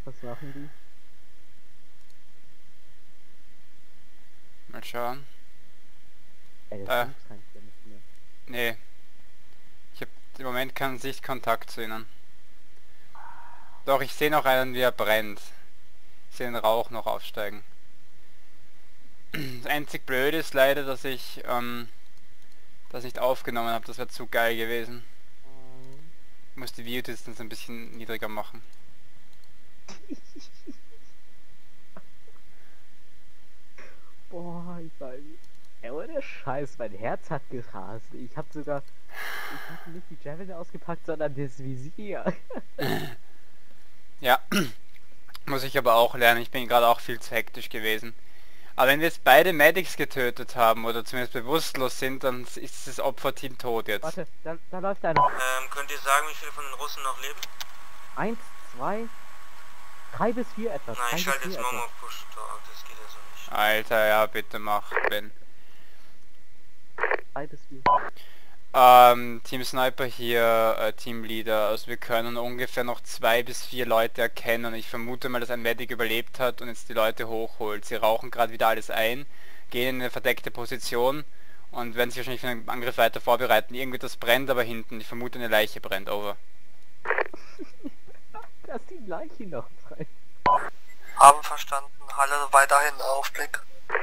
Was machen die? Mal schauen. Ey, das Äh, scheint ja nicht mehr. nee. Ich habe im Moment keinen Sichtkontakt zu ihnen. Doch, ich sehe noch einen, wie er brennt. Ich sehe den Rauch noch aufsteigen. Das einzig Blöde ist leider, dass ich das nicht aufgenommen habe. Das wäre zu geil gewesen. Ich muss die View-Distance ein bisschen niedriger machen. Boah, ich weiß nicht. Ey, ohne Scheiß, mein Herz hat gerast. Ich hab sogar... Ich hatte nicht die Javelin ausgepackt, sondern das Visier. Ja, muss ich aber auch lernen. Ich bin gerade auch viel zu hektisch gewesen. Aber wenn wir jetzt beide Medics getötet haben oder zumindest bewusstlos sind, dann ist das Opferteam tot jetzt. Warte, da läuft einer. Könnt ihr sagen, wie viele von den Russen noch leben? 1, 2, 3 bis 4 etwa. Nein, ich 3 bis schalte 4 jetzt etwa. Momo Push Talk, das geht ja so nicht. Alter, ja, bitte mach, Ben. 3 bis 4. Team Sniper hier, Teamleader. Also wir können ungefähr noch 2 bis 4 Leute erkennen. Ich vermute mal, dass ein Medic überlebt hat und jetzt die Leute hochholt. Sie rauchen gerade wieder alles ein, gehen in eine verdeckte Position und werden sich wahrscheinlich für einen Angriff weiter vorbereiten. Irgendwie das brennt aber hinten. Ich vermute, eine Leiche brennt. Over. Da ist die Leiche noch frei. Haben verstanden, Halle weiterhin Aufblick.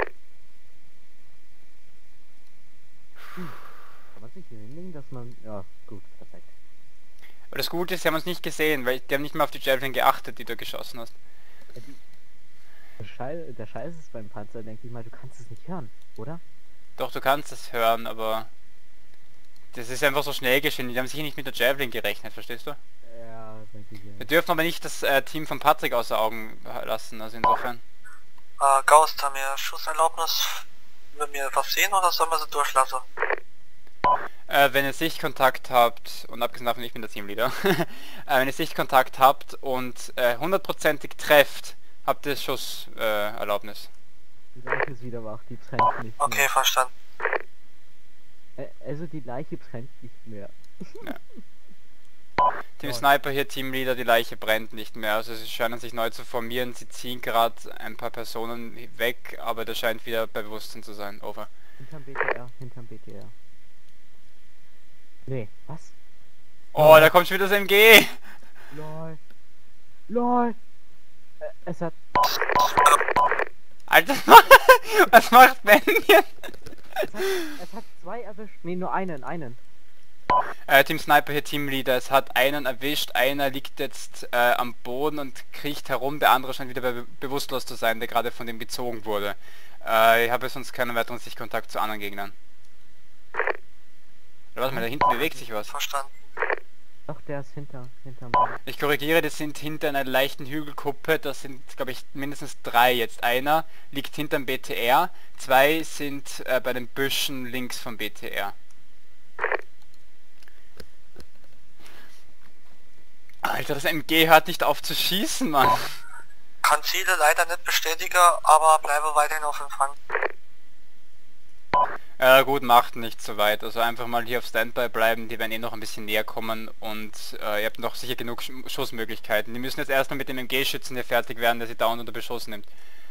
Kann man sich hier hinlegen, dass man... Ja, gut, perfekt. Aber das Gute ist, sie haben uns nicht gesehen, weil die haben nicht mal auf die Javelin geachtet, die du geschossen hast. Ja, der Scheiß ist beim Panzer, denke ich mal, du kannst es nicht hören, oder? Doch, du kannst es hören, aber das ist einfach so schnell geschehen. Die haben sicher nicht mit der Javelin gerechnet, verstehst du? Ja, denke ich ja. Wir dürfen aber nicht das Team von Patrick außer Augen lassen, also insofern. Ghost, haben wir Schusserlaubnis? Wenn wir was sehen oder sollen wir sie durchlassen? Wenn ihr Sichtkontakt habt, und abgesehen davon, ich bin der Teamleader, wenn ihr Sichtkontakt habt und 100%ig trefft, habt ihr Schusserlaubnis. Die Leiche ist wieder wach, die brennt nicht Okay, verstanden. mehr. Also die Leiche brennt nicht mehr. Team Sniper hier, Teamleader, die Leiche brennt nicht mehr. Also sie scheinen sich neu zu formieren, sie ziehen gerade ein paar Personen weg, aber der scheint wieder bei Bewusstsein zu sein. Over. Hinterm BTR. Nee, was? Oh, da kommt schon wieder das MG! LOL. Es hat... Alter, was macht Ben hier? Es hat 2 erwischt. Nee, nur einen. Team Sniper hier, Teamleader, es hat einen erwischt, einer liegt jetzt am Boden und kriecht herum, der andere scheint wieder bewusstlos zu sein, der gerade von dem gezogen wurde. Ich habe sonst keinen weiteren Sichtkontakt zu anderen Gegnern. Oder warte mal, da hinten bewegt sich was. Verstanden. Doch, der ist hinterm... Ich korrigiere, das sind hinter einer leichten Hügelkuppe, das sind, glaube ich, mindestens 3 jetzt. Einer liegt hinterm BTR, 2 sind bei den Büschen links vom BTR. Alter, das MG hört nicht auf zu schießen, Mann. Kann Ziele leider nicht bestätigen, aber bleibe weiterhin auf Empfang. Gut, macht nicht so weit. Also einfach mal hier auf Standby bleiben, die werden eh noch ein bisschen näher kommen und ihr habt noch sicher genug Schussmöglichkeiten. Die müssen jetzt erstmal mit dem MG-Schützen hier fertig werden, der sie dauernd unter Beschuss nimmt.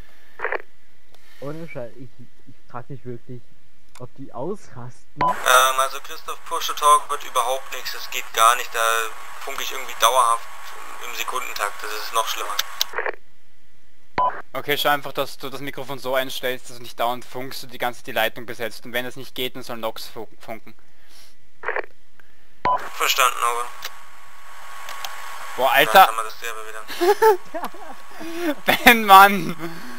Ohne Scheiß, ich frag mich wirklich, ob die ausrasten. Also Christoph Push Talk wird überhaupt nichts, das geht gar nicht, da funke ich irgendwie dauerhaft im Sekundentakt, das ist noch schlimmer. Okay, schau einfach, dass du das Mikrofon so einstellst, dass du nicht dauernd funkst und die ganze die Leitung besetzt. Und wenn es nicht geht, dann soll Nox funken. Verstanden, aber. Boah, Dann Alter! haben wir das selber wieder. Ben, Mann!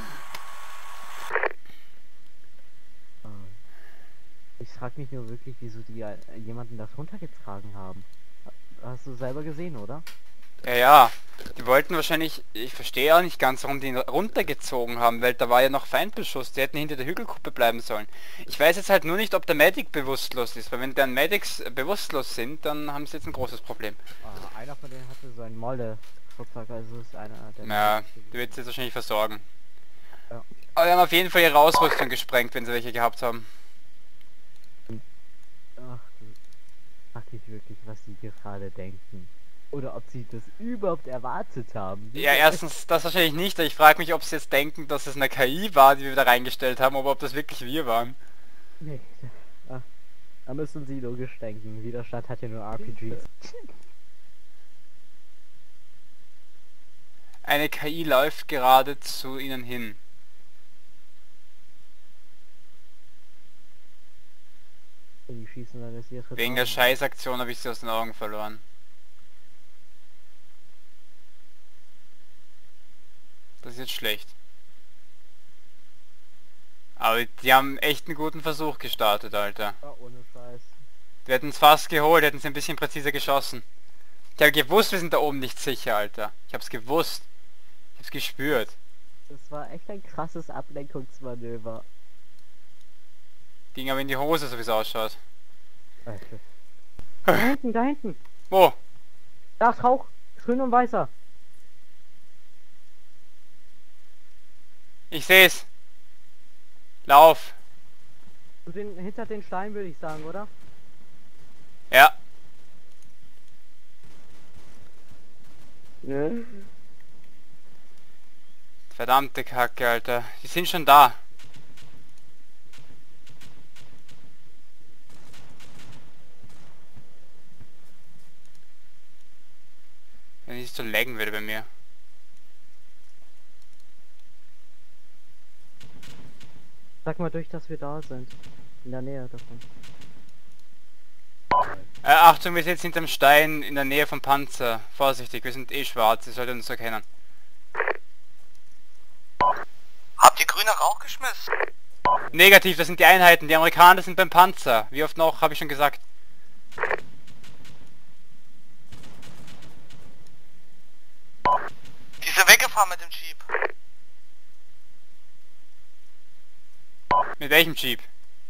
Ich frag mich nur wirklich, wieso die jemanden das runtergetragen haben. Hast du selber gesehen, oder? Ja, die wollten wahrscheinlich, ich verstehe auch nicht ganz, warum die ihn runtergezogen haben, weil da war ja noch Feindbeschuss, die hätten hinter der Hügelkuppe bleiben sollen. Ich weiß jetzt halt nur nicht, ob der Medic bewusstlos ist, weil wenn deren Medics bewusstlos sind, dann haben sie jetzt ein großes Problem. Einer von denen hatte so einen Molle-Rucksack, also ist einer der... Ja, die wird jetzt wahrscheinlich versorgen. Ja. Aber die haben auf jeden Fall ihre Ausrüstung gesprengt, wenn sie welche gehabt haben. Ach du... Frag dich wirklich, was die gerade denken. Oder ob sie das überhaupt erwartet haben. Ja, erstens das wahrscheinlich nicht. Ich frage mich, ob sie jetzt denken, dass es eine KI war, die wir da reingestellt haben, aber ob das wirklich wir waren. Nee. Da müssen sie logisch denken. Jeder Stadt hat ja nur RPGs. Eine KI läuft gerade zu ihnen hin. Die schießen dann jetzt ihre Wegen der Tarnung. Scheißaktion habe ich sie aus den Augen verloren. Das ist jetzt schlecht. Aber die haben echt einen guten Versuch gestartet, Alter. Ja, ohne Scheiß. Wir hätten es fast geholt, hätten sie ein bisschen präziser geschossen. Ich habe gewusst, wir sind da oben nicht sicher, Alter. Ich hab's gewusst. Ich hab's gespürt. Das war echt ein krasses Ablenkungsmanöver. Ging aber in die Hose, so wie es ausschaut. Da hinten, da hinten. Wo? Da ist Rauch. Grün und weißer. Ich seh's. Lauf. Hinter den Stein würde ich sagen, oder? Ja. Ne? Verdammte Kacke, Alter. Die sind schon da. Wenn ich so laggen würde bei mir. Sag mal durch, dass wir da sind. In der Nähe davon. Achtung, wir sind jetzt hinterm Stein in der Nähe vom Panzer. Vorsichtig, wir sind eh schwarz, ihr solltet uns erkennen. Habt ihr grüner Rauch geschmissen? Negativ, das sind die Einheiten. Die Amerikaner sind beim Panzer. Wie oft noch, habe ich schon gesagt. Die sind weggefahren mit dem Jeep. Mit welchem Jeep?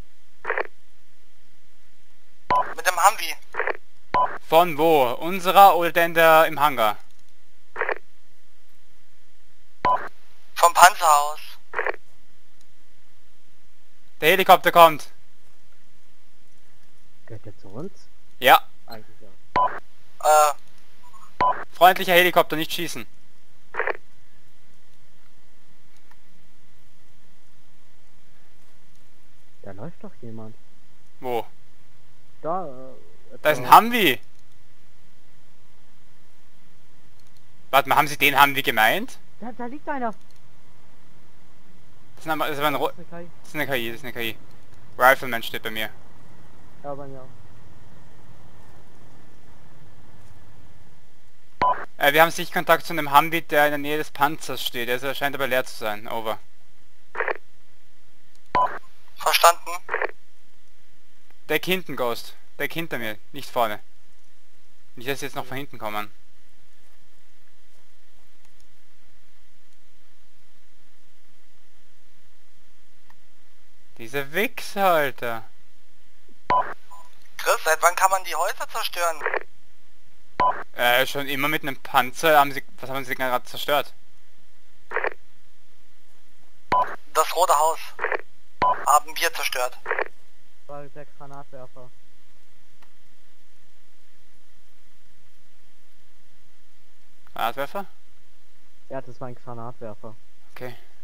Mit dem Humvee. Von wo? Unserer oder denn der im Hangar? Vom Panzer aus. Der Helikopter kommt. Gehört der zu uns? Ja. Eigentlich ja. Freundlicher Helikopter, nicht schießen. Da läuft doch jemand. Wo? Da, Da ist ein Humvee. Warte mal, haben Sie den Humvee gemeint? Da liegt einer. Das ist eine Das ist eine KI. Das ist eine KI, das ist eine KI. Rifleman steht bei mir. Ja, bei mir auch. Wir haben Sichtkontakt zu einem Humvee, der in der Nähe des Panzers steht. Er scheint aber leer zu sein. Over. Verstanden. Deck hinten, Ghost. Deck hinter mir, nicht vorne. Nicht, dass sie jetzt noch von hinten kommen. Diese Wichser, Alter. Chris, seit wann kann man die Häuser zerstören? Schon immer mit einem Panzer haben sie... Was haben sie gerade zerstört? Das Rote Haus. Haben wir zerstört. War der Granatwerfer. Granatwerfer? Ja, das war ein Granatwerfer. Okay.